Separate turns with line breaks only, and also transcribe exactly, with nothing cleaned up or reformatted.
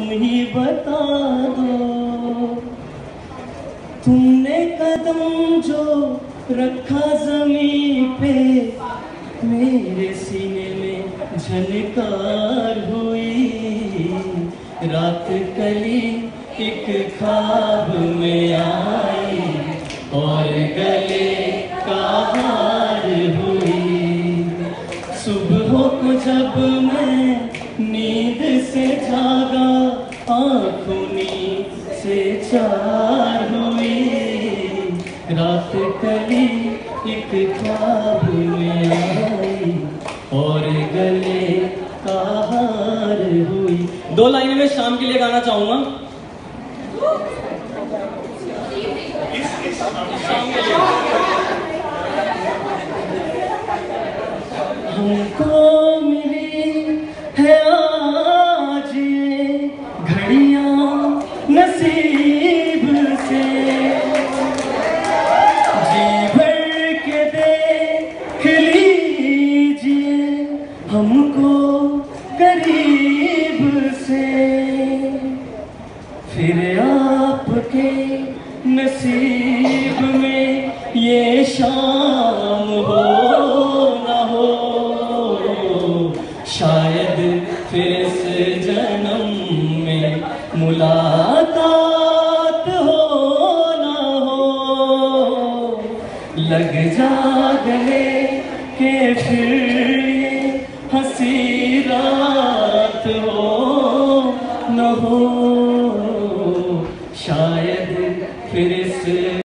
ही बता दो। तुमने कदम जो रखा जमीन पे, मेरे सीने में झनकार हुई। रात कली एक ख्वाब में आई और गले का हार हुई। सुबह को जब मैं नींद से जागा, आँखों नींद से चार हुई। रात कली एक ख्वाब में आई और गले का हार हुई। दो लाइनें में शाम के लिए गाना चाहूंगा। हमको मिली है आज ये घड़ियां नसीब से, जी भर के देख लीजिए हमको करीब से। फिर आपके नसीब में ये शाम हो ना हो, शायद फिर इस जन्म में मुलाकात हो ना हो। लग जा गले के फिर ये हंसी रात हो न हो।